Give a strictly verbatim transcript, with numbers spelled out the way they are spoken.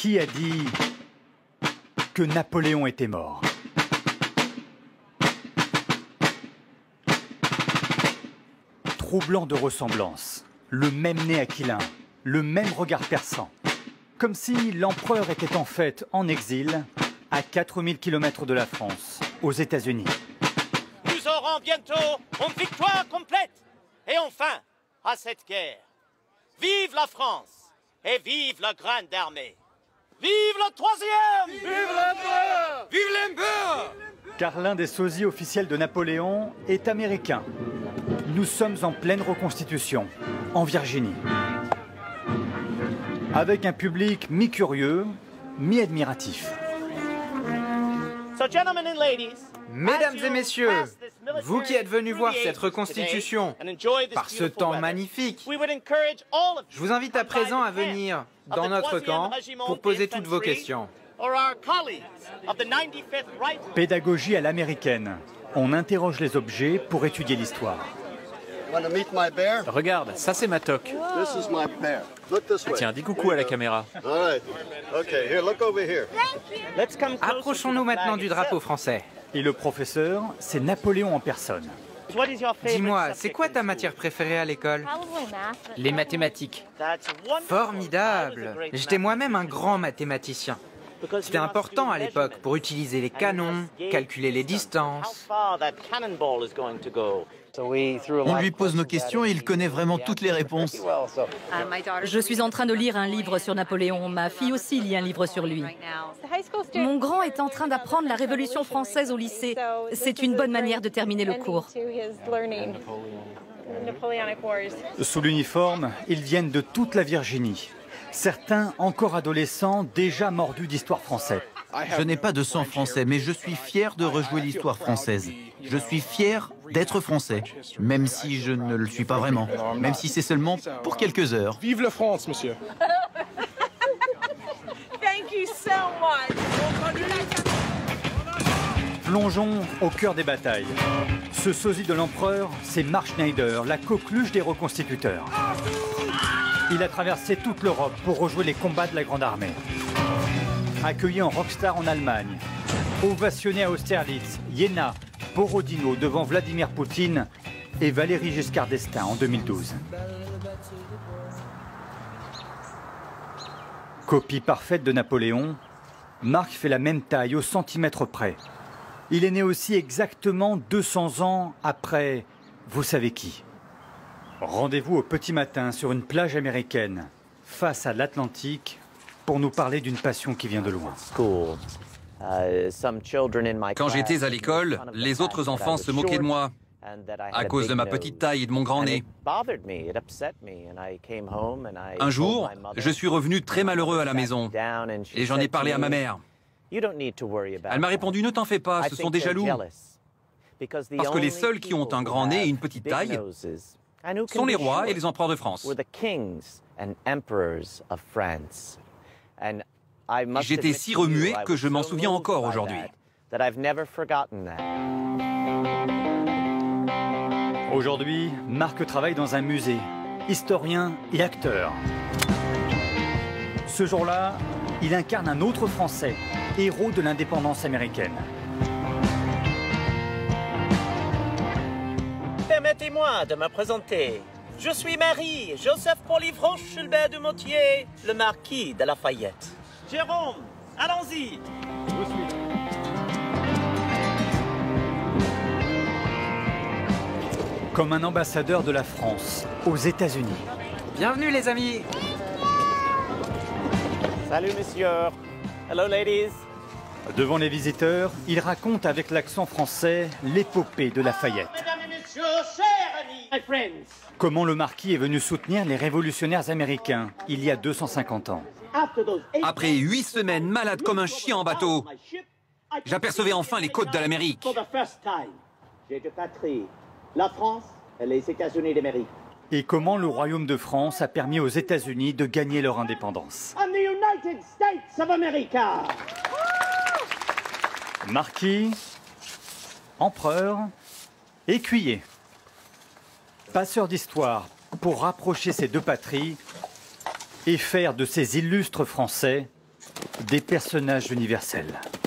Qui a dit que Napoléon était mort? Troublant de ressemblance, le même nez aquilin, le même regard perçant. Comme si l'empereur était en fait en exil à quatre mille kilomètres de la France, aux États-Unis. Nous aurons bientôt une victoire complète. Et enfin, à cette guerre, vive la France et vive la grande armée. Vive le troisième! Vive l'empereur! Vive l'empereur! Car l'un des sosies officiels de Napoléon est américain. Nous sommes en pleine reconstitution, en Virginie. Avec un public mi-curieux, mi-admiratif. So, gentlemen and ladies, Mesdames et messieurs, vous qui êtes venus voir cette reconstitution par ce temps magnifique, je vous invite à présent à venir dans notre camp pour poser toutes vos questions. Pédagogie à l'américaine. On interroge les objets pour étudier l'histoire. Regarde, ça c'est ma toque. Tiens, dis coucou à la caméra. Approchons-nous maintenant du drapeau français. Et le professeur, c'est Napoléon en personne. Dis-moi, c'est quoi ta matière préférée à l'école? Les mathématiques. Formidable! J'étais moi-même un grand mathématicien. C'était important à l'époque pour utiliser les canons, calculer les distances. On lui pose nos questions et il connaît vraiment toutes les réponses. Je suis en train de lire un livre sur Napoléon. Ma fille aussi lit un livre sur lui. Mon grand est en train d'apprendre la Révolution française au lycée. C'est une bonne manière de terminer le cours. Sous l'uniforme, ils viennent de toute la Virginie. Certains, encore adolescents, déjà mordus d'histoire française. Je n'ai pas de sang français, mais je suis fier de rejouer l'histoire française. Je suis fier d'être français, même si je ne le suis pas vraiment, même si c'est seulement pour quelques heures. Vive la France, monsieur. Thank you so much. Plongeons au cœur des batailles. Ce sosie de l'empereur, c'est Mark Schneider, la coqueluche des reconstituteurs. Il a traversé toute l'Europe pour rejouer les combats de la Grande Armée. Accueilli en rockstar en Allemagne, ovationné à Austerlitz, Iéna, Borodino devant Vladimir Poutine et Valéry Giscard d'Estaing en deux mille douze. Copie parfaite de Napoléon, Mark fait la même taille au centimètre près. Il est né aussi exactement deux cents ans après, vous savez qui. Rendez-vous au petit matin sur une plage américaine, face à l'Atlantique, pour nous parler d'une passion qui vient de loin. Quand j'étais à l'école, les autres enfants se moquaient de moi à cause de ma petite taille et de mon grand nez. Un jour, je suis revenu très malheureux à la maison et j'en ai parlé à ma mère. Elle m'a répondu « Ne t'en fais pas, ce sont des jaloux. » Parce que les seuls qui ont un grand nez et une petite taille sont les rois et les empereurs de France. J'étais si remué que je m'en souviens encore aujourd'hui. Aujourd'hui, Mark travaille dans un musée, historien et acteur. Ce jour-là, il incarne un autre Français, héros de l'indépendance américaine. Permettez-moi de me présenter. Je suis Marie-Joseph Polyphron-Schulbert de Motier, le marquis de Lafayette. Jérôme, allons-y. Comme un ambassadeur de la France aux États-Unis. Bienvenue les amis. Salut messieurs. Hello ladies. Devant les visiteurs, il raconte avec l'accent français l'épopée de Lafayette. Mesdames et messieurs, chers amis, my friends. Comment le marquis est venu soutenir les révolutionnaires américains il y a deux cent cinquante ans. Après huit semaines malade comme un chien en bateau, j'apercevais enfin les côtes de l'Amérique. J'ai deux patries, la France et les États-Unis d'Amérique. Et comment le Royaume de France a permis aux États-Unis de gagner leur indépendance. I'm the United States of America. Marquis, empereur, écuyer. Passeur d'histoire pour rapprocher ces deux patries et faire de ces illustres Français Des personnages universels.